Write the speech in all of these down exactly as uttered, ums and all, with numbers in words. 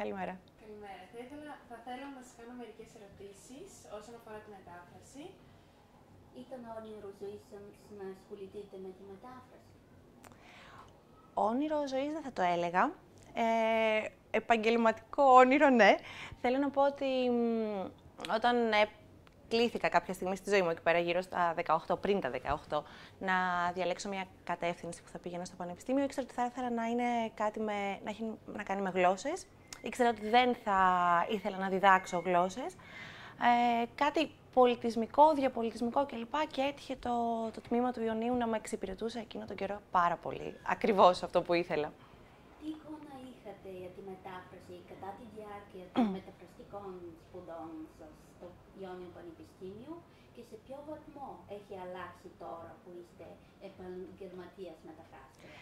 Καλημέρα. Καλημέρα. Θα, ήθελα, θα θέλω να σας κάνω μερικές ερωτήσεις όσον αφορά τη μετάφραση. Ήταν όνειρο ζωής σας να ασχοληθείτε με τη μετάφραση? Όνειρο ζωής δεν θα το έλεγα. Ε, επαγγελματικό όνειρο, ναι. Θέλω να πω ότι μ, όταν ε, κλήθηκα κάποια στιγμή στη ζωή μου, εκεί πέρα γύρω στα δεκαοκτώ, πριν τα δεκαοκτώ, να διαλέξω μια κατεύθυνση που θα πήγαινα στο πανεπιστήμιο, ήξερα ότι θα ήθελα να είναι κάτι με, να έχει να κάνει με γλώσσες. Ήξερα ότι δεν θα ήθελα να διδάξω γλώσσες. Ε, κάτι πολιτισμικό, διαπολιτισμικό κλπ. Και έτυχε το, το τμήμα του Ιωνίου να με εξυπηρετούσε εκείνο τον καιρό πάρα πολύ. Ακριβώς αυτό που ήθελα. Τι εικόνα είχατε για τη μετάφραση κατά τη διάρκεια των μεταφραστικών σπουδών σας στο Ιόνιο Πανεπιστήμιο και σε ποιο βαθμό έχει αλλάξει τώρα που είστε επαγγελματίας μεταφράστρια?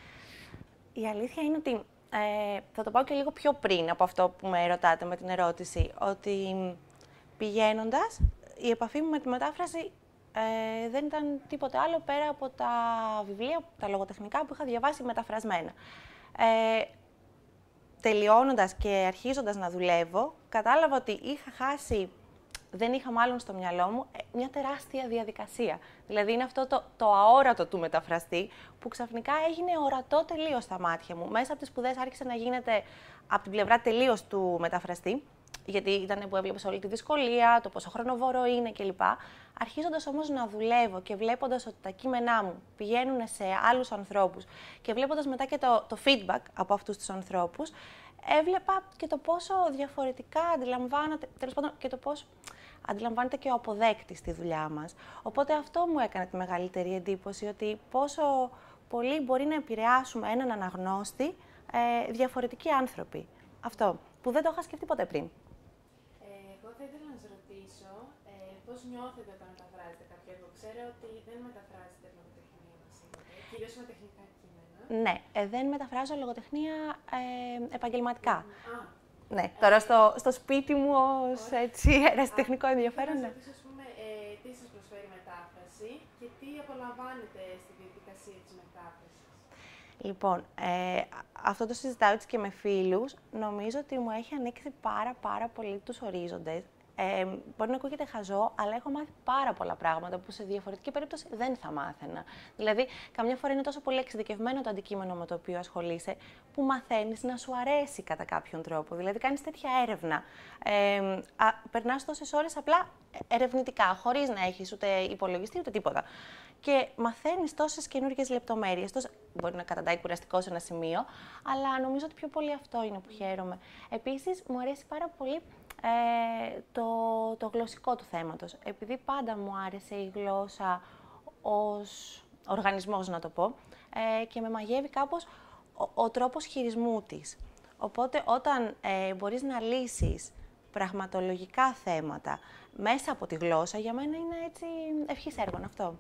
Η αλήθεια είναι ότι, ε, θα το πάω και λίγο πιο πριν από αυτό που με ρωτάτε με την ερώτηση, ότι πηγαίνοντας, η επαφή μου με τη μετάφραση ε, δεν ήταν τίποτε άλλο πέρα από τα βιβλία, τα λογοτεχνικά που είχα διαβάσει μεταφρασμένα. Ε, τελειώνοντας και αρχίζοντας να δουλεύω, κατάλαβα ότι είχα χάσει, δεν είχα μάλλον στο μυαλό μου, μια τεράστια διαδικασία. Δηλαδή είναι αυτό το, το αόρατο του μεταφραστή που ξαφνικά έγινε ορατό τελείως στα μάτια μου. Μέσα από τις σπουδές άρχισε να γίνεται από την πλευρά τελείως του μεταφραστή, γιατί ήταν που έβλεπες όλη τη δυσκολία, το πόσο χρονοβόρο είναι κλπ. Αρχίζοντας όμως να δουλεύω και βλέποντας ότι τα κείμενά μου πηγαίνουν σε άλλους ανθρώπους και βλέποντας μετά και το, το feedback από αυτούς τους ανθρώπους, έβλεπα και το πόσο διαφορετικά αντιλαμβάνεται, τέλος πάντων και το πώς αντιλαμβάνεται και ο αποδέκτης τη δουλειά μας. Οπότε αυτό μου έκανε τη μεγαλύτερη εντύπωση, ότι πόσο πολύ μπορεί να επηρεάσουμε έναν αναγνώστη ε, διαφορετικοί άνθρωποι. Αυτό, που δεν το είχα σκεφτεί ποτέ πριν. Εγώ θα ήθελα να σας ρωτήσω ε, πώς νιώθετε όταν μεταφράζετε κάποιο έργο. Ξέρω ότι δεν μεταφράζετε λογοτεχνία, μας είπατε, κυρίως με τεχνικά κείμενα. Ναι, ε, δεν μεταφράζω λογοτεχνία ε, επαγγελματικά. Α, ναι, τώρα στο, στο σπίτι μου ως έτσι, ερασιτεχνικό ενδιαφέρον. Να Ναι. σας ρωτήσω, ας πούμε, ε, τι σας προσφέρει η μετάφραση και τι απολαμβάνετε στη διαδικασία της μετάφρασης. Λοιπόν, ε, αυτό το συζητάω έτσι και με φίλους. Νομίζω ότι μου έχει ανοίξει πάρα πάρα πολύ τους ορίζοντες. Ε, μπορεί να ακούγεται χαζό, αλλά έχω μάθει πάρα πολλά πράγματα που σε διαφορετική περίπτωση δεν θα μάθαινα. Δηλαδή, καμιά φορά είναι τόσο πολύ εξειδικευμένο το αντικείμενο με το οποίο ασχολείσαι, που μαθαίνεις να σου αρέσει κατά κάποιον τρόπο. Δηλαδή, κάνεις τέτοια έρευνα. Ε, περνάς τόσες ώρες απλά ερευνητικά, χωρίς να έχεις ούτε υπολογιστή ούτε τίποτα. Και μαθαίνεις τόσες καινούργιες λεπτομέρειες. Τόσο... Μπορεί να καταντάει κουραστικό σε ένα σημείο, αλλά νομίζω ότι πιο πολύ αυτό είναι που χαίρομαι. Επίσης, μου αρέσει πάρα πολύ ε, το, το γλωσσικό του θέματος. Επειδή πάντα μου άρεσε η γλώσσα ως οργανισμός, να το πω, ε, και με μαγεύει κάπως ο, ο τρόπος χειρισμού της. Οπότε, όταν ε, μπορείς να λύσεις πραγματολογικά θέματα μέσα από τη γλώσσα, για μένα είναι έτσι ευχής έργων αυτό.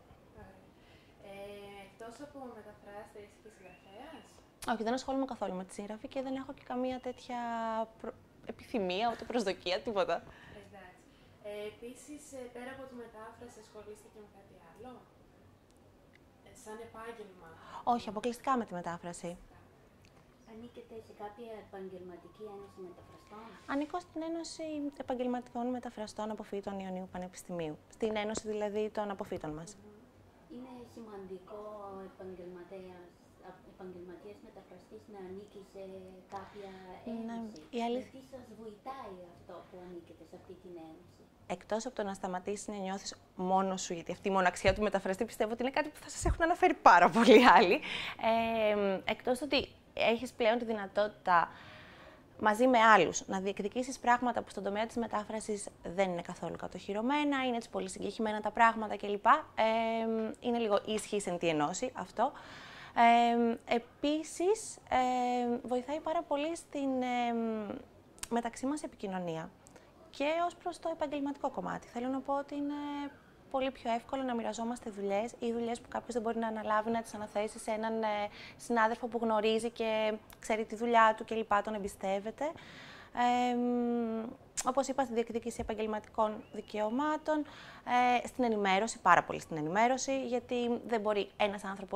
Εκτός από μεταφράστρια, είσαι και συγγραφέας? Όχι, δεν ασχολούμαι καθόλου με τη συγγραφή και δεν έχω και καμία τέτοια προ... επιθυμία, ούτε προσδοκία, τίποτα. Εντάξει. Ε, επίσης, πέρα από τη μετάφραση, ασχολείστε και με κάτι άλλο? Ε, σαν επάγγελμα? Όχι, αποκλειστικά με τη μετάφραση. Ανήκετε σε κάποια επαγγελματική ένωση μεταφραστών? Ανήκω στην Ένωση Επαγγελματικών Μεταφραστών Αποφύτων Ιωνίου Πανεπιστημίου. Στην Ένωση δηλαδή των αποφύτων μας. Mm-hmm. Είναι σημαντικό ο επαγγελματίας, επαγγελματίας μεταφραστής να ανήκει σε κάποια ένωση. Ναι, η αλήθεια... Γιατί σας βοηθάει αυτό που ανήκετε σε αυτή την ένωση? Εκτός από το να σταματήσεις να νιώθεις μόνος σου, γιατί αυτή η μοναξιά του μεταφραστή πιστεύω ότι είναι κάτι που θα σας έχουν αναφέρει πάρα πολλοί άλλοι. Ε, εκτός ότι έχεις πλέον τη δυνατότητα μαζί με άλλους να διεκδικήσεις πράγματα που στον τομέα της μετάφρασης δεν είναι καθόλου κατοχυρωμένα, είναι έτσι πολύ συγκεκριμένα τα πράγματα κλπ. Ε, είναι λίγο ίσχυς εν τη ενώση αυτό. Ε, επίσης, ε, βοηθάει πάρα πολύ στην ε, μεταξύ μας επικοινωνία και ως προς το επαγγελματικό κομμάτι. Θέλω να πω ότι είναι πολύ πιο εύκολο να μοιραζόμαστε δουλειές ή δουλειές που κάποιος δεν μπορεί να αναλάβει, να τις αναθέσει σε έναν ε, συνάδελφο που γνωρίζει και ξέρει τη δουλειά του κλπ. Τον εμπιστεύεται. Ε, όπως είπα, στη διεκδίκηση επαγγελματικών δικαιωμάτων, ε, στην ενημέρωση, πάρα πολύ στην ενημέρωση, γιατί δεν μπορεί ένας άνθρωπος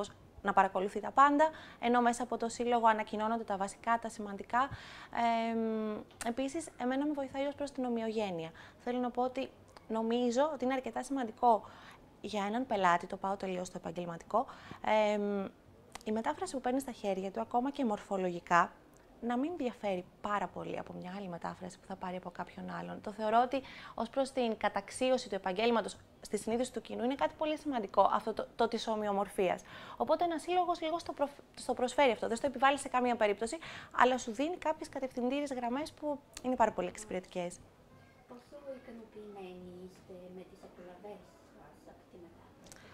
να παρακολουθεί τα πάντα, ενώ μέσα από το σύλλογο ανακοινώνονται τα βασικά, τα σημαντικά. Ε, επίσης, εμένα με βοηθάει ως προς την ομοιογένεια. Θέλω να πω ότι νομίζω ότι είναι αρκετά σημαντικό για έναν πελάτη, το πάω τελείως στο επαγγελματικό, ε, η μετάφραση που παίρνει στα χέρια του, ακόμα και μορφολογικά, να μην διαφέρει πάρα πολύ από μια άλλη μετάφραση που θα πάρει από κάποιον άλλον. Το θεωρώ ότι ως προς την καταξίωση του επαγγέλματος στη συνείδηση του κοινού είναι κάτι πολύ σημαντικό, αυτό το, το της ομοιομορφίας. Οπότε ένας σύλλογος λίγο στο, προ, στο προσφέρει αυτό, δεν στο επιβάλλει σε καμία περίπτωση, αλλά σου δίνει κάποιες κατευθυντήριες γραμμές που είναι πάρα πολύ εξυπηρετικές. Πόσο ικανοποιημένοι είστε με τις απολαβές σας από τη μετάφραση?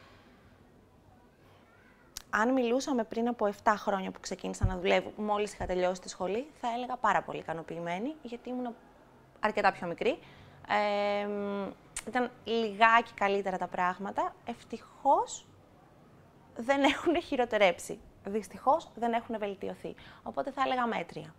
Αν μιλούσαμε πριν από επτά χρόνια που ξεκίνησα να δουλεύω, μόλις είχα τελειώσει τη σχολή, θα έλεγα πάρα πολύ ικανοποιημένη, γιατί ήμουν αρκετά πιο μικρή. Ε, ήταν λιγάκι καλύτερα τα πράγματα. Ευτυχώς δεν έχουν χειροτερέψει. Δυστυχώς δεν έχουν βελτιωθεί. Οπότε θα έλεγα μέτρια.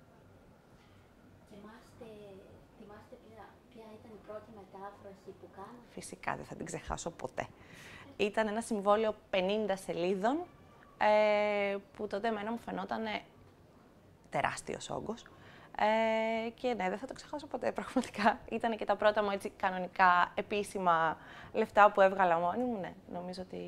Θυμάστε, θυμάστε ποια, ποια ήταν η πρώτη μετάφραση που κάνατε? Φυσικά δεν θα την ξεχάσω ποτέ. Ήταν ένα συμβόλαιο πενήντα σελίδων, ε, που τότε εμένα μου φαινόταν τεράστιος όγκος. Ε, και ναι, δεν θα το ξεχάσω ποτέ, πραγματικά. Ήταν και τα πρώτα μου έτσι κανονικά επίσημα λεφτά που έβγαλα μόνη μου, ναι, νομίζω ότι...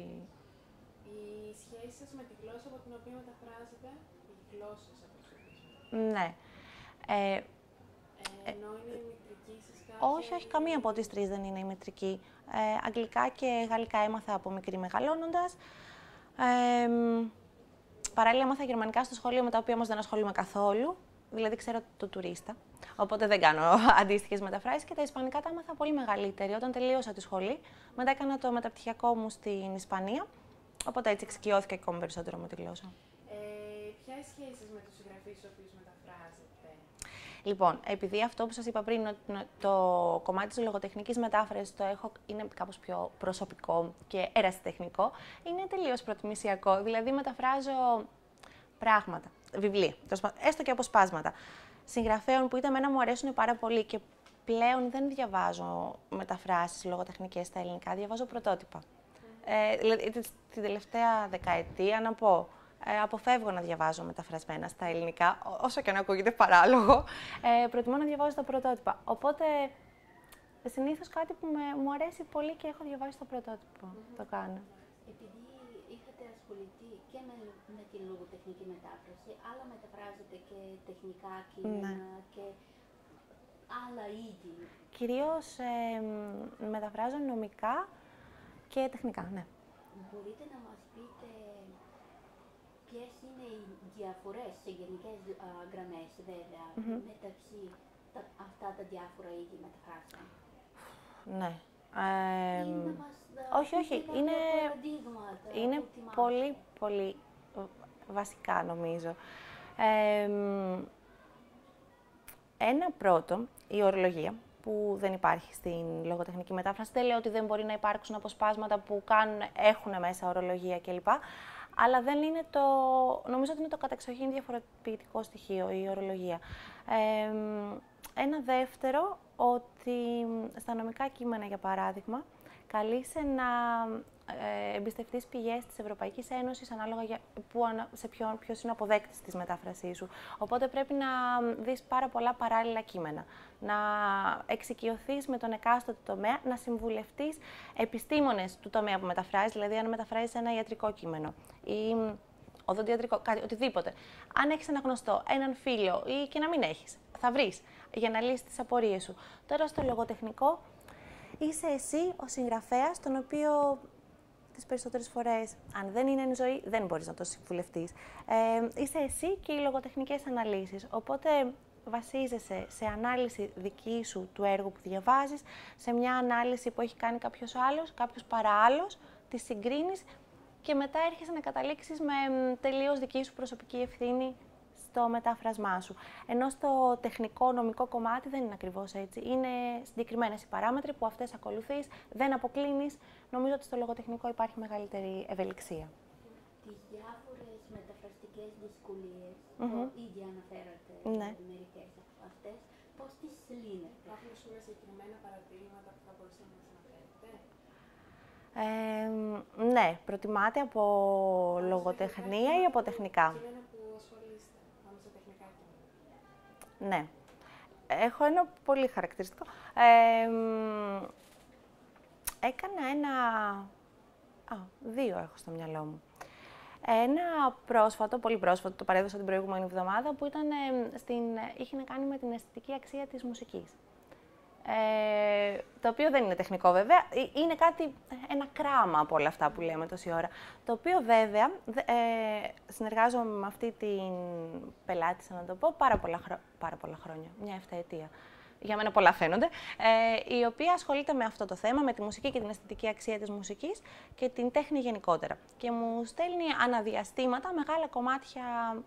Η σχέση σας με τη γλώσσα από την οποία μεταφράζετε, η γλώσσα σας, ναι. Ε, ε, ενώ είναι η μητρική σας κάποια... όχι, όχι, καμία από τις τρεις δεν είναι η μητρική. Ε, αγγλικά και γαλλικά έμαθα από μικρή μεγαλώνοντας. Ε, παράλληλα έμαθα γερμανικά στο σχολείο, με τα οποία όμως δεν ασχολούμαι καθόλου. Δηλαδή ξέρω το τουρίστα, οπότε δεν κάνω αντίστοιχες μεταφράσεις, και τα ισπανικά τα έμαθα πολύ μεγαλύτερη. Όταν τελείωσα τη σχολή, μετά έκανα το μεταπτυχιακό μου στην Ισπανία, οπότε έτσι εξοικειώθηκα ακόμη περισσότερο με τη γλώσσα. Ε, ποια είναι η σχέση σας με τους συγγραφείς στους οποίους μεταφράζετε? Λοιπόν, επειδή αυτό που σας είπα πριν, το κομμάτι της λογοτεχνικής μετάφρασης το έχω, είναι κάπως πιο προσωπικό και ερασιτεχνικό, είναι τελείως προτιμησιακό. Δηλαδή μεταφράζω πράγματα, βιβλία, έστω και αποσπάσματα συγγραφέων που είτε εμένα μου αρέσουν πάρα πολύ, και πλέον δεν διαβάζω μεταφράσεις λογοτεχνικές στα ελληνικά, διαβάζω πρωτότυπα. Mm. Ε, δηλαδή, την τελευταία δεκαετία, να πω, ε, αποφεύγω να διαβάζω μεταφρασμένα στα ελληνικά, όσο και αν ακούγεται παράλογο, ε, προτιμώ να διαβάζω τα πρωτότυπα. Οπότε, συνήθως κάτι που με, μου αρέσει πολύ και έχω διαβάσει το πρωτότυπο, mm-hmm. το κάνω. Επειδή είχατε ασχοληθεί και με, με τη λογοτεχνική μετάφραση, αλλά μεταφράζετε και τεχνικά κείμενα, ναι, και άλλα είδη. Κυρίως ε, μεταφράζω νομικά και τεχνικά, ναι. Μπορείτε να μας πείτε ποιες είναι οι διαφορές σε γενικές α, γραμμές, βέβαια, mm-hmm. μεταξύ τα, αυτά τα διάφορα είδη μεταφράσεων? Ναι. Ε, ή να μας όχι, όχι. Είναι, είναι πολύ, πολύ βασικά, νομίζω. Ε, ένα πρώτο, η ορολογία, που δεν υπάρχει στην λογοτεχνική μετάφραση. Δεν λέω ότι δεν μπορεί να υπάρξουν αποσπάσματα που κάνουν, έχουν μέσα ορολογία κλπ. Αλλά δεν είναι το, νομίζω ότι είναι το κατεξοχήν διαφοροποιητικό στοιχείο, η ορολογία. Ε, ένα δεύτερο, ότι στα νομικά κείμενα, για παράδειγμα, καλείσαι να ε, εμπιστευτείς πηγές της Ευρωπαϊκής Ένωσης ανάλογα για, που, σε ποιον, ποιος είναι ο αποδέκτης της μετάφρασής σου. Οπότε πρέπει να δεις πάρα πολλά παράλληλα κείμενα, να εξοικειωθείς με τον εκάστοτε τομέα, να συμβουλευτείς επιστήμονες του τομέα που μεταφράζεις, δηλαδή αν μεταφράζεις ένα ιατρικό κείμενο ή οδοντιατρικό, κάτι, οτιδήποτε. Αν έχεις ένα γνωστό, έναν φίλο ή και να μην έχεις, θα βρεις για να λύσεις τις απορίες σου. Τώρα στο λογοτεχνικό, είσαι εσύ ο συγγραφέας, τον οποίο τις περισσότερες φορές, αν δεν είναι εν ζωή, δεν μπορείς να το συμβουλευτείς. Ε, είσαι εσύ και οι λογοτεχνικές αναλύσεις. Οπότε βασίζεσαι σε ανάλυση δική σου του έργου που διαβάζεις, σε μια ανάλυση που έχει κάνει κάποιος άλλος, κάποιος παραάλλος, τη συγκρίνεις και μετά έρχεσαι να καταλήξεις με τελείως δική σου προσωπική ευθύνη στο μετάφρασμά σου. Ενώ στο τεχνικό, νομικό κομμάτι δεν είναι ακριβώς έτσι. Είναι συγκεκριμένες οι παράμετροι που αυτές ακολουθείς, δεν αποκλίνεις. Νομίζω ότι στο λογοτεχνικό υπάρχει μεγαλύτερη ευελιξία. Τις διάφορες μεταφραστικές δυσκολίες, mm-hmm. που ήδη αναφέρατε, ναι, μερικές από αυτές, πώς τις λύνετε? Υπάρχουν συγκεκριμένα παρατηρήματα που θα μπορούσατε να μας αναφέρετε? Ε, ναι, προτιμάτε από λογοτεχνία ή από τεχνικά? Κείμενα που ασχολείστε, πάνω στα τεχνικά κείμενα. Ναι. Έχω ένα πολύ χαρακτηριστικό. Ε, έκανα ένα... Α, δύο έχω στο μυαλό μου. Ένα πρόσφατο, πολύ πρόσφατο, το παρέδωσα την προηγούμενη εβδομάδα, που ήταν, ε, στην, είχε να κάνει με την αισθητική αξία της μουσικής. Ε, το οποίο δεν είναι τεχνικό βέβαια, είναι κάτι, ένα κράμα από όλα αυτά που λέμε τόση ώρα. Το οποίο βέβαια, ε, συνεργάζομαι με αυτή την πελάτησα, να το πω, πάρα πολλά, χρο... πάρα πολλά χρόνια, μια εφταετία. Για μένα πολλά φαίνονται, ε, η οποία ασχολείται με αυτό το θέμα, με τη μουσική και την αισθητική αξία της μουσικής και την τέχνη γενικότερα. Και μου στέλνει αναδιαστήματα μεγάλα κομμάτια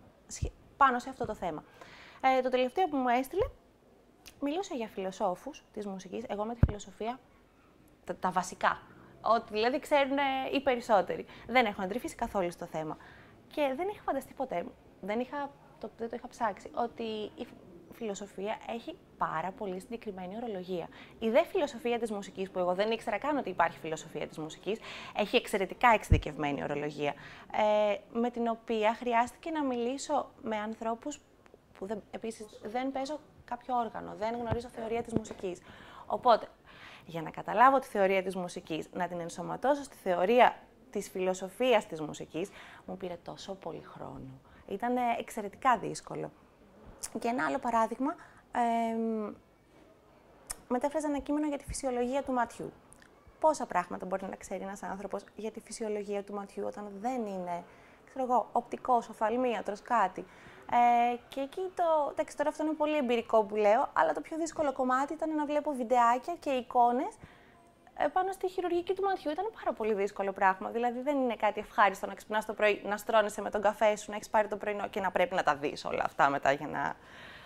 πάνω σε αυτό το θέμα. Ε, το τελευταίο που μου έστειλε μιλούσε για φιλοσόφους της μουσικής, εγώ με τη φιλοσοφία, τα, τα βασικά, ότι δηλαδή ξέρουν οι περισσότεροι. Δεν έχω αντρυφήσει καθόλου στο θέμα. Και δεν είχα φανταστεί ποτέ, δεν, είχα, το, δεν το είχα ψάξει, ότι η φιλοσοφία έχει πάρα πολύ συγκεκριμένη ορολογία. Η δε φιλοσοφία της μουσικής, που εγώ δεν ήξερα καν ότι υπάρχει φιλοσοφία της μουσικής, έχει εξαιρετικά εξειδικευμένη ορολογία, ε, με την οποία χρειάστηκε να μιλήσω με ανθρώπους που δεν, επίσης δεν παίζω κάποιο όργανο, δεν γνωρίζω θεωρία της μουσικής. Οπότε, για να καταλάβω τη θεωρία της μουσικής, να την ενσωματώσω στη θεωρία της φιλοσοφίας της μουσικής, μου πήρε τόσο πολύ χρόνο. Ήταν εξαιρετικά δύσκολο. Και ένα άλλο παράδειγμα, ε, μετέφραζα ένα κείμενο για τη φυσιολογία του ματιού. Πόσα πράγματα μπορεί να ξέρει ένας άνθρωπος για τη φυσιολογία του ματιού, όταν δεν είναι, ξέρω εγώ, οπτικός, οφθαλμίατρος, κάτι. Ε, και εκεί το. Εντάξει, τώρα αυτό είναι πολύ εμπειρικό που λέω, αλλά το πιο δύσκολο κομμάτι ήταν να βλέπω βιντεάκια και εικόνες ε, πάνω στη χειρουργική του ματιού. Ήταν πάρα πολύ δύσκολο πράγμα. Δηλαδή, δεν είναι κάτι ευχάριστο να ξυπνάς το πρωί, να στρώνεσαι με τον καφέ σου, να έχεις πάρει το πρωινό και να πρέπει να τα δεις όλα αυτά μετά για να.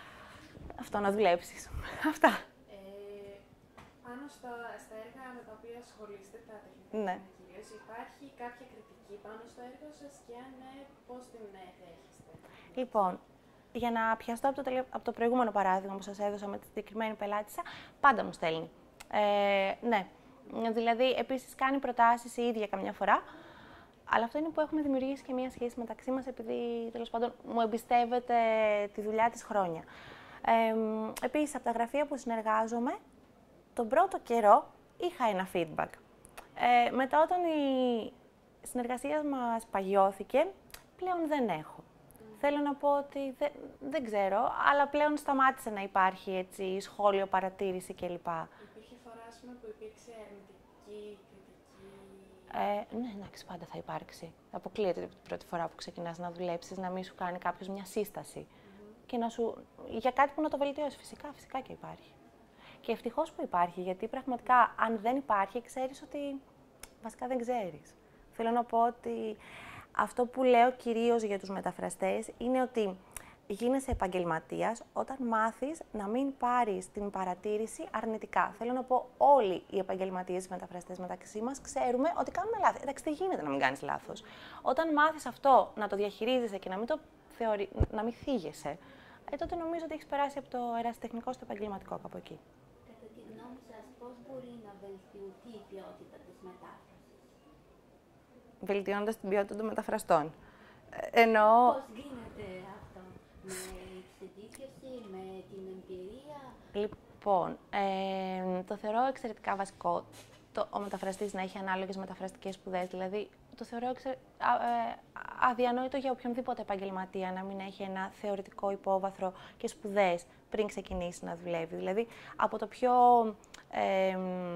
Αυτό να δουλέψεις. Αυτά. Ε, πάνω στα, στα έργα με τα οποία ασχολείστε, τα τεχνικά ναι. κυρίως, υπάρχει κάποια κριτική πάνω στο έργο σας και αν ναι, πώς την δέχεστε? Λοιπόν, για να πιαστώ από το, τελε... από το προηγούμενο παράδειγμα που σας έδωσα με τη συγκεκριμένη πελάτησα, πάντα μου στέλνει. Ε, ναι, δηλαδή επίσης κάνει προτάσεις η ίδια καμιά φορά, αλλά αυτό είναι που έχουμε δημιουργήσει και μία σχέση μεταξύ μας, επειδή τέλος πάντων μου εμπιστεύεται τη δουλειά της χρόνια. Ε, επίσης, από τα γραφεία που συνεργάζομαι, τον πρώτο καιρό είχα ένα feedback. Ε, μετά όταν η συνεργασία μας παγιώθηκε, πλέον δεν έχω. Θέλω να πω ότι δεν, δεν ξέρω, αλλά πλέον σταμάτησε να υπάρχει έτσι, σχόλιο, παρατήρηση κλπ. Υπήρχε φορά, ας πούμε, που υπήρξε αρνητική κριτική? Ε, ναι, εντάξει, πάντα θα υπάρξει. Αποκλείεται την πρώτη φορά που ξεκινάς να δουλέψεις, να μην σου κάνει κάποιος μια σύσταση. Mm-hmm. Και να σου, για κάτι που να το βελτιώσει. Φυσικά, φυσικά και υπάρχει. Και ευτυχώς που υπάρχει, γιατί πραγματικά αν δεν υπάρχει, ξέρεις ότι βασικά δεν ξέρεις. Θέλω να πω ότι αυτό που λέω κυρίως για τους μεταφραστές είναι ότι γίνεσαι επαγγελματίας όταν μάθεις να μην πάρεις την παρατήρηση αρνητικά. Θέλω να πω, όλοι οι επαγγελματίες μεταφραστές μεταξύ μας ξέρουμε ότι κάνουμε λάθη. Εντάξει, δεν γίνεται να μην κάνεις λάθος. Όταν μάθεις αυτό, να το διαχειρίζεσαι και να μην, το θεωρεί, να μην θίγεσαι, ε, τότε νομίζω ότι έχεις περάσει από το ερασιτεχνικό στο επαγγελματικό, κάπου εκεί. Κατά τη γνώμη σας, πώς μπορεί να βελτιωθεί η ποιότητα της μετάφρασης? Βελτιώνοντας την ποιότητα των μεταφραστών. Ε, εννοώ... Πώς γίνεται αυτό? Με εξειδίκευση, με την εμπειρία? Λοιπόν, ε, το θεωρώ εξαιρετικά βασικό το, ο μεταφραστής να έχει ανάλογες μεταφραστικές σπουδές. Δηλαδή, το θεωρώ εξε, α, ε, αδιανόητο για οποιονδήποτε επαγγελματία να μην έχει ένα θεωρητικό υπόβαθρο και σπουδές πριν ξεκινήσει να δουλεύει. Δηλαδή, από το πιο... Ε,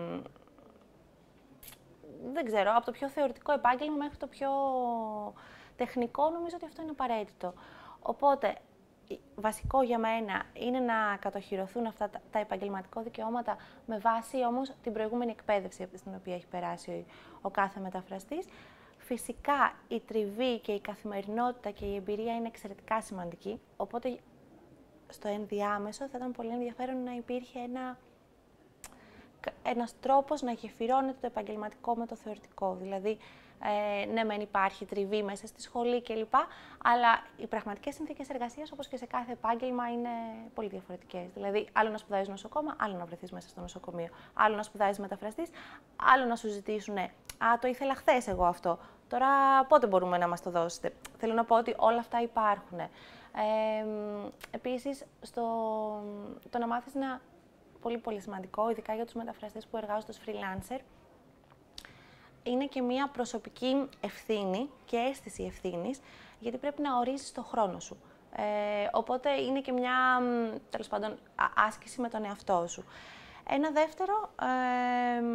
δεν ξέρω, από το πιο θεωρητικό επάγγελμα μέχρι το πιο τεχνικό, νομίζω ότι αυτό είναι απαραίτητο. Οπότε, βασικό για μένα είναι να κατοχυρωθούν αυτά τα, τα επαγγελματικά δικαιώματα με βάση όμως την προηγούμενη εκπαίδευση στην οποία έχει περάσει ο, ο κάθε μεταφραστής. Φυσικά, η τριβή και η καθημερινότητα και η εμπειρία είναι εξαιρετικά σημαντική, οπότε στο ενδιάμεσο θα ήταν πολύ ενδιαφέρον να υπήρχε ένα... ένας τρόπος να γεφυρώνεται το επαγγελματικό με το θεωρητικό. Δηλαδή, Ε, ναι, μεν υπάρχει τριβή μέσα στη σχολή κλπ. Αλλά οι πραγματικές συνθήκες εργασίας, όπως και σε κάθε επάγγελμα, είναι πολύ διαφορετικές. Δηλαδή, άλλο να σπουδάζεις νοσοκόμα, άλλο να βρεθείς μέσα στο νοσοκομείο. Άλλο να σπουδάζεις μεταφραστής, άλλο να σου ζητήσουν. Α, το ήθελα χθες εγώ αυτό. Τώρα πότε μπορούμε να μας το δώσετε? Θέλω να πω ότι όλα αυτά υπάρχουν. Ε, επίσης, στο, το να μάθεις ένα πολύ πολύ σημαντικό, ειδικά για τους μεταφραστές που εργάζονται ως freelancer, είναι και μια προσωπική ευθύνη και αίσθηση ευθύνης, γιατί πρέπει να ορίζεις το χρόνο σου. Ε, οπότε είναι και μια, τέλος πάντων, άσκηση με τον εαυτό σου. Ένα δεύτερο, ε,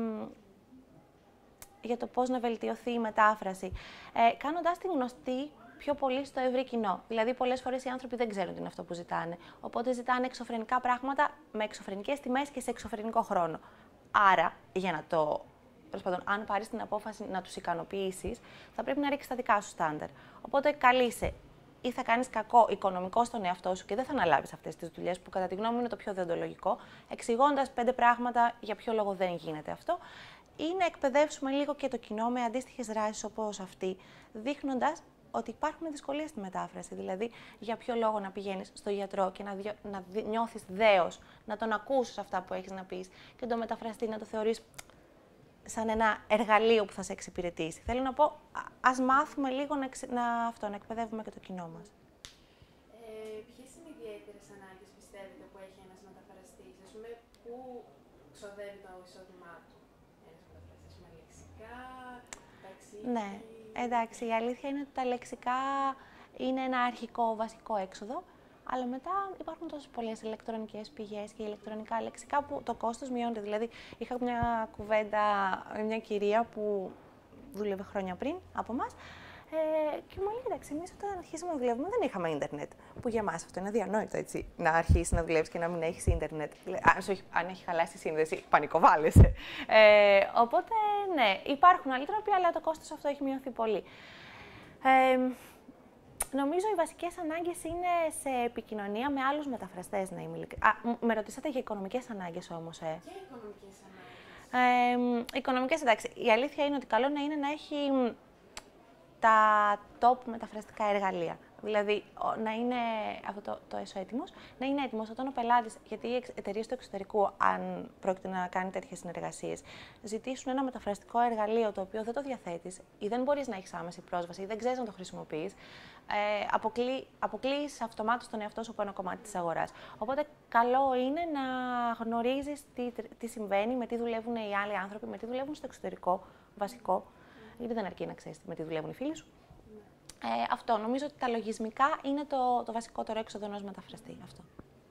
για το πώς να βελτιωθεί η μετάφραση, ε, κάνοντας την γνωστή πιο πολύ στο ευρύ κοινό. Δηλαδή, πολλές φορές οι άνθρωποι δεν ξέρουν τι είναι αυτό που ζητάνε. Οπότε ζητάνε εξωφρενικά πράγματα με εξωφρενικές τιμές και σε εξωφρενικό χρόνο. Άρα, για να το. Τέλος πάντων, αν πάρεις την απόφαση να τους ικανοποιήσεις, θα πρέπει να ρίξεις τα δικά σου στάνταρ. Οπότε, καλείσαι ή θα κάνεις κακό οικονομικό στον εαυτό σου και δεν θα αναλάβεις αυτές τις δουλειές, που κατά τη γνώμη μου είναι το πιο δεοντολογικό, εξηγώντας πέντε πράγματα για ποιο λόγο δεν γίνεται αυτό, ή να εκπαιδεύσουμε λίγο και το κοινό με αντίστοιχες δράσεις όπως αυτή, δείχνοντας ότι υπάρχουν δυσκολίες στη μετάφραση. Δηλαδή, για ποιο λόγο να πηγαίνεις στο γιατρό και να, διο... να νιώθεις δέος, να τον ακούσεις αυτά που έχεις να πεις και τον μεταφραστή να το θεωρείς σαν ένα εργαλείο που θα σε εξυπηρετήσει. Θέλω να πω, ας μάθουμε λίγο να, εξ... να... Αυτό, να εκπαιδεύουμε και το κοινό μας. Ε, ποιες είναι οι ιδιαίτερες ανάγκες, πιστεύετε, που έχει ένας μεταφραστής? Ας πούμε, πού ξοδεύει το εισόδημά του ένας μεταφραστής? Με λεξικά, ταξίδι? Ναι, εντάξει, η αλήθεια είναι ότι τα λεξικά είναι ένα αρχικό βασικό έξοδο, αλλά μετά υπάρχουν τόσες πολλές ηλεκτρονικές πηγές και ηλεκτρονικά λεξικά που το κόστος μειώνεται. Δηλαδή, είχα μια κουβέντα με μια κυρία που δούλευε χρόνια πριν από εμάς ε, και μου λέει: εντάξει, εμείς όταν αρχίσαμε να δουλεύουμε δεν είχαμε ίντερνετ. Που για εμάς αυτό είναι αδιανόητο, έτσι. Να αρχίσεις να δουλεύεις και να μην έχεις ίντερνετ. Αν, σου έχει, αν έχει χαλάσει η σύνδεση, πανικοβάλλεσαι. Ε, οπότε, ναι, υπάρχουν άλλοι τρόποι, αλλά το κόστος αυτό έχει μειωθεί πολύ. Ε, Νομίζω οι βασικές ανάγκες είναι σε επικοινωνία με άλλους μεταφραστές, να είμαι ειλικρινή. Α, με ρωτήσατε για οικονομικές ανάγκες όμως, ε. Και οικονομικές ανάγκες. Ε, οικονομικές, εντάξει. Η αλήθεια είναι ότι καλό να είναι να έχει τα top μεταφραστικά εργαλεία. Δηλαδή, να είναι αυτό το, το έσω έτοιμος, να είναι έτοιμος όταν ο πελάτης, γιατί οι εταιρείες του εξωτερικού, αν πρόκειται να κάνει τέτοιες συνεργασίες, ζητήσουν ένα μεταφραστικό εργαλείο το οποίο δεν το διαθέτεις ή δεν μπορείς να έχεις άμεση πρόσβαση ή δεν ξέρεις να το χρησιμοποιείς, ε, αποκλεί, αποκλείεις αυτομάτως τον εαυτό σου από ένα κομμάτι της αγοράς. Οπότε, καλό είναι να γνωρίζεις τι, τι συμβαίνει, με τι δουλεύουν οι άλλοι άνθρωποι, με τι δουλεύουν στο εξωτερικό, βασικό, γιατί δεν αρκεί να ξέρεις με τι δουλεύουν οι φίλοι σου. Ε, αυτό, νομίζω ότι τα λογισμικά είναι το, το βασικότερο έξοδο ενός μεταφραστή. Αυτό.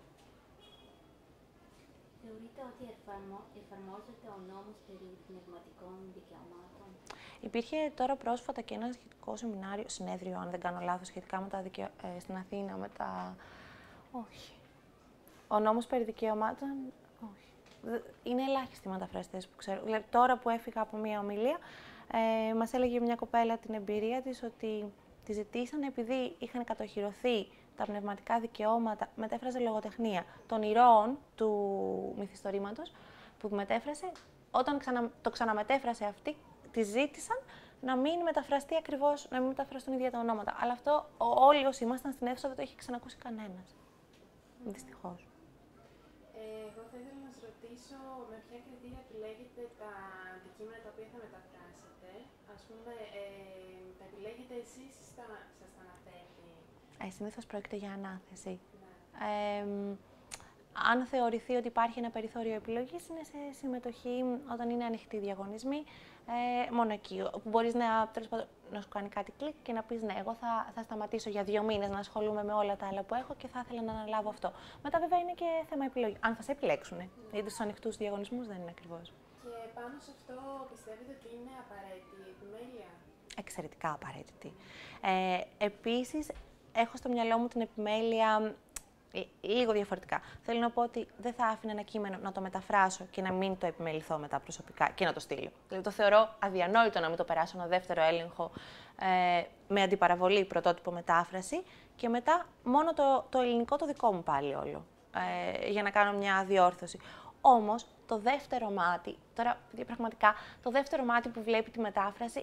Θεωρείτε ότι εφαρμο... εφαρμόζεται ο νόμος περί πνευματικών δικαιωμάτων? Υπήρχε τώρα πρόσφατα και ένα σχετικό σεμινάριο, συνέδριο, αν δεν κάνω λάθος, σχετικά με τα δικαιω... ε, στην Αθήνα, με τα... Όχι. Ο νόμος περί δικαιωμάτων, όχι. Είναι ελάχιστοι μεταφραστές που ξέρω. Δηλαδή, τώρα που έφυγα από μία ομιλία, ε, μας έλεγε μια κοπέλα την εμπειρία της ότι τη ζητήσανε επειδή είχαν κατοχυρωθεί τα πνευματικά δικαιώματα, μετέφραζε λογοτεχνία των ηρώων του μυθιστορήματος που μετέφρασε. Όταν ξανα, το ξαναμετέφρασε αυτή, τη ζήτησαν να μην μεταφραστεί ακριβώς, να μην μεταφραστούν ίδια τα ονόματα. Αλλά αυτό όλοι όσοι ήμασταν στην αίθουσα δεν το είχε ξανακούσει κανένας. Mm. Δυστυχώς. Ε, εγώ θα ήθελα να σας ρωτήσω με ποια κριτήρια επιλέγετε τα αντικείμενα τα οποία θα μεταφράσετε. Ας πούμε, ε, τα επιλέγετε εσείς ή στα, σας τα αναθέτει? Ε, συνήθως πρόκειται για ανάθεση. Ναι. Ε, αν θεωρηθεί ότι υπάρχει ένα περιθώριο επιλογής, είναι σε συμμετοχή όταν είναι ανοιχτοί διαγωνισμοί, ε, μόνο εκεί. Όπου μπορείς να, τέλος πάντων, να σου κάνει κάτι κλικ και να πεις ναι, εγώ θα, θα σταματήσω για δύο μήνες να ασχολούμαι με όλα τα άλλα που έχω και θα ήθελα να αναλάβω αυτό. Μετά βέβαια είναι και θέμα επιλογή. Αν θα σε επιλέξουν, mm. γιατί στους ανοιχτούς διαγωνισμούς δεν είναι ακριβώς. Και πάνω σε αυτό πιστεύετε ότι είναι απαραίτητη η επιμέλεια? Εξαιρετικά απαραίτητη. Ε, επίσης, έχω στο μυαλό μου την επιμέλεια λίγο διαφορετικά. Θέλω να πω ότι δεν θα άφηνα ένα κείμενο να το μεταφράσω και να μην το επιμεληθώ μετά προσωπικά και να το στείλω. Δηλαδή, το θεωρώ αδιανόητο να μην το περάσω ένα δεύτερο έλεγχο ε, με αντιπαραβολή, πρωτότυπο μετάφραση και μετά μόνο το, το ελληνικό το δικό μου πάλι όλο, ε, για να κάνω μια διόρθωση. Όμως, το δεύτερο μάτι, τώρα πραγματικά, το δεύτερο μάτι που βλέπει τη μετάφραση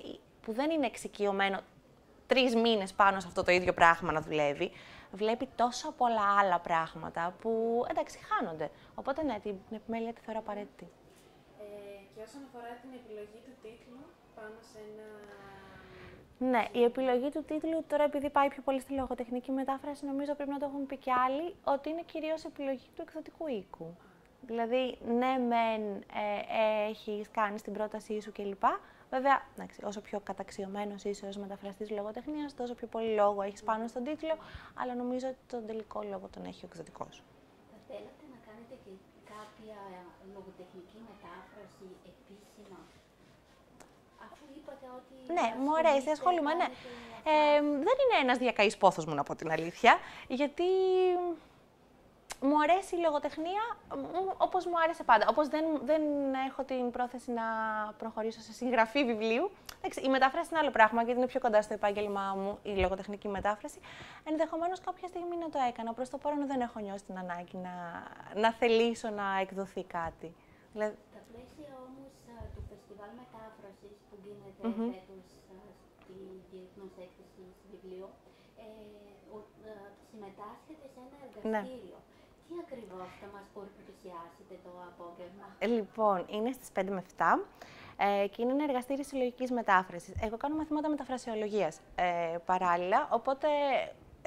που δεν είναι εξοικειωμένο τρεις μήνες πάνω σε αυτό το ίδιο πράγμα να δουλεύει, βλέπει τόσο πολλά άλλα πράγματα που, εντάξει, χάνονται. Οπότε, ναι, την επιμέλεια τη θεωρώ απαραίτητη. Ε, και όσον αφορά την επιλογή του τίτλου πάνω σε ένα... Ναι, η επιλογή του τίτλου, τώρα επειδή πάει πιο πολύ στη λογοτεχνική μετάφραση, νομίζω πρέπει να το έχουν πει κι άλλοι, ότι είναι κυρίως επιλογή του εκδοτικού οίκου. Δηλαδή, ναι, μεν ε, έχεις κάνει την πρότασή σου κλπ. Βέβαια, εντάξει, όσο πιο καταξιωμένος είσαι ως μεταφραστής λογοτεχνίας, τόσο πιο πολύ λόγο έχεις πάνω στον τίτλο, αλλά νομίζω ότι τον τελικό λόγο τον έχει ο εκδοτικός. Θα θέλατε να κάνετε και κάποια λογοτεχνική μετάφραση επίσημα, αφού είπατε ότι... Ναι, μου αρέσει, ασχολούμαι, ναι. Ε, δεν είναι ένας διακαής πόθος μου, να πω την αλήθεια, γιατί μου αρέσει η λογοτεχνία όπως μου άρεσε πάντα. Όπως δεν, δεν έχω την πρόθεση να προχωρήσω σε συγγραφή βιβλίου. Η μετάφραση είναι άλλο πράγμα, γιατί είναι πιο κοντά στο επάγγελμά μου η λογοτεχνική μετάφραση. Ενδεχομένως κάποια στιγμή να το έκανα. Προς το παρόν δεν έχω νιώσει την ανάγκη να, να θελήσω να εκδοθεί κάτι. Δηλαδή... Τα πλαίσια όμως του φεστιβάλ μετάφρασης που γίνεται mm-hmm. φέτος στη Διεθνώς Έκθεση Βιβλίου, ε, ε, συμμετάσχετε σε ένα εργαστήριο. Ναι. Τι ακριβώς θα μας παρουσιάσετε το απόγευμα? Λοιπόν, είναι στις πέντε με επτά ε, και είναι ένα εργαστήριο συλλογικής μετάφρασης. Εγώ κάνω μαθήματα μεταφρασιολογίας ε, παράλληλα, οπότε ε,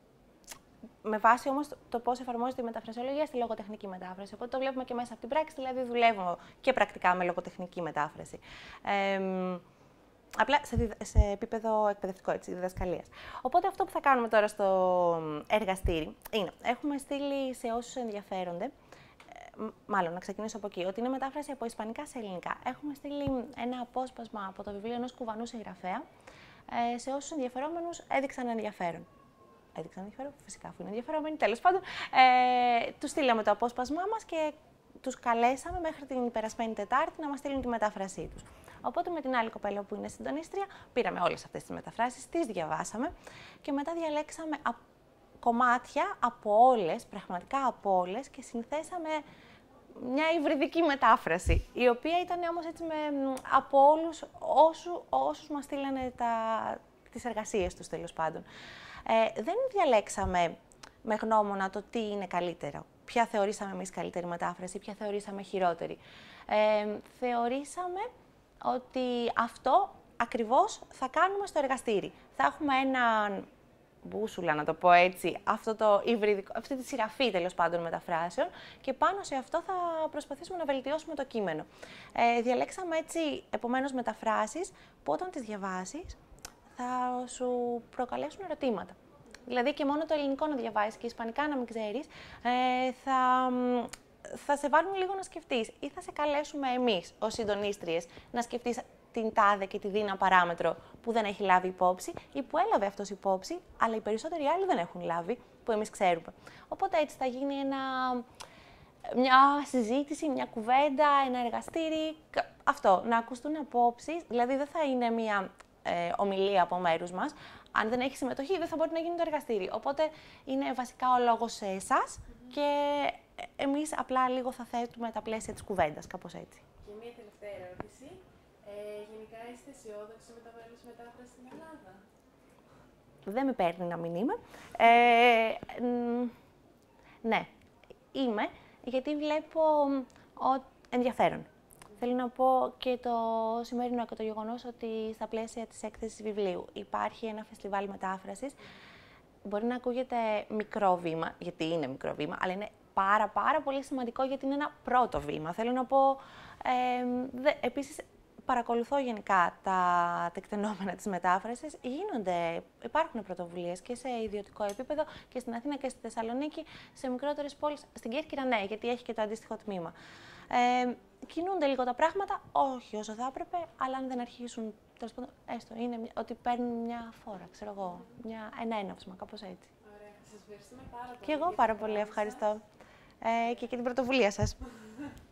με βάση όμως το, το πώς εφαρμόζεται η μεταφρασιολογία στη λογοτεχνική μετάφραση. Οπότε το βλέπουμε και μέσα από την πράξη, δηλαδή δουλεύω και πρακτικά με λογοτεχνική μετάφραση. Ε, Απλά σε, σε επίπεδο εκπαιδευτικό, έτσι, διδασκαλίας. Οπότε αυτό που θα κάνουμε τώρα στο εργαστήρι είναι, έχουμε στείλει σε όσους ενδιαφέρονται, ε, μάλλον να ξεκινήσω από εκεί, ότι είναι μετάφραση από ισπανικά σε ελληνικά. Έχουμε στείλει ένα απόσπασμα από το βιβλίο ενός κουβανού συγγραφέα, ε, σε όσους ενδιαφερόμενους έδειξαν ενδιαφέρον. Έδειξαν ενδιαφέρον, φυσικά, αφού είναι ενδιαφερόμενοι, τέλος πάντων. Ε, τους στείλαμε το απόσπασμά μας και τους καλέσαμε μέχρι την περασμένη Τετάρτη να μας στείλουν τη μετάφρασή τους. Οπότε με την άλλη κοπέλα που είναι συντονίστρια, πήραμε όλες αυτές τις μεταφράσεις, τις διαβάσαμε και μετά διαλέξαμε κομμάτια από όλες, πραγματικά από όλες, και συνθέσαμε μια υβριδική μετάφραση, η οποία ήταν όμως έτσι με, από όλους όσου, όσους μας στείλανε τα, τις εργασίες τους, τέλος πάντων. Ε, δεν διαλέξαμε με γνώμονα το τι είναι καλύτερο. Ποια θεωρήσαμε εμείς καλύτερη μετάφραση, ποια θεωρήσαμε χειρότερη. Ε, θεωρήσαμε ότι αυτό ακριβώς θα κάνουμε στο εργαστήρι. Θα έχουμε έναν μπούσουλα, να το πω έτσι, αυτό το υβριδικό, αυτή τη σειραφή τέλος πάντων μεταφράσεων, και πάνω σε αυτό θα προσπαθήσουμε να βελτιώσουμε το κείμενο. Ε, διαλέξαμε έτσι, επομένως, μεταφράσεις που όταν τις διαβάσεις θα σου προκαλέσουν ερωτήματα. Δηλαδή και μόνο το ελληνικό να διαβάσεις και ισπανικά να μην ξέρεις, ε, θα... θα σε βάλουν λίγο να σκεφτείς, ή θα σε καλέσουμε εμείς ως συντονίστριες να σκεφτείς την τάδε και τη δίνα παράμετρο που δεν έχει λάβει υπόψη ή που έλαβε αυτός υπόψη, αλλά οι περισσότεροι άλλοι δεν έχουν λάβει, που εμείς ξέρουμε. Οπότε έτσι θα γίνει ένα, μια συζήτηση, μια κουβέντα, ένα εργαστήρι, αυτό, να ακουστούν απόψεις, δηλαδή δεν θα είναι μια ε, ομιλία από μέρους μας. Αν δεν έχει συμμετοχή, δεν θα μπορεί να γίνει το εργαστήρι. Οπότε είναι βασικά ο λόγος σε εσάς mm-hmm. και εμείς απλά λίγο θα θέτουμε τα πλαίσια της κουβέντας, κάπως έτσι. Και μία τελευταία ερώτηση. Ε, γενικά είστε αισιόδοξοι με το μέλλον της μετάφρασης στην Ελλάδα? Δεν με παίρνει να μην είμαι. Ε, ναι, είμαι, γιατί βλέπω ο, ενδιαφέρον. Θέλω να πω και το σημερινό και το γεγονός ότι στα πλαίσια της έκθεσης βιβλίου υπάρχει ένα φεστιβάλ μετάφρασης. Μπορεί να ακούγεται μικρό βήμα, γιατί είναι μικρό βήμα, αλλά είναι πάρα πάρα πολύ σημαντικό, γιατί είναι ένα πρώτο βήμα. Θέλω να πω, ε, δε, επίσης, παρακολουθώ γενικά τα τεκτενόμενα της μετάφρασης. Γίνονται, υπάρχουν πρωτοβουλίες και σε ιδιωτικό επίπεδο και στην Αθήνα και στη Θεσσαλονίκη, σε μικρότερες πόλεις. Στην Κέρκυρα, ναι, γιατί έχει και το αντίστοιχο τμήμα. Ε, κινούνται λίγο τα πράγματα, όχι όσο θα έπρεπε, αλλά αν δεν αρχίσουν, τέλος πάντων, έστω, είναι ότι παίρνουν μια φόρα, ξέρω εγώ, μια, ένα έναυσμα, κάπως έτσι. Ωραία, σας ευχαριστούμε πάρα πολύ. Και εγώ πάρα πολύ ευχαριστώ. Ε, και, και την πρωτοβουλία σας.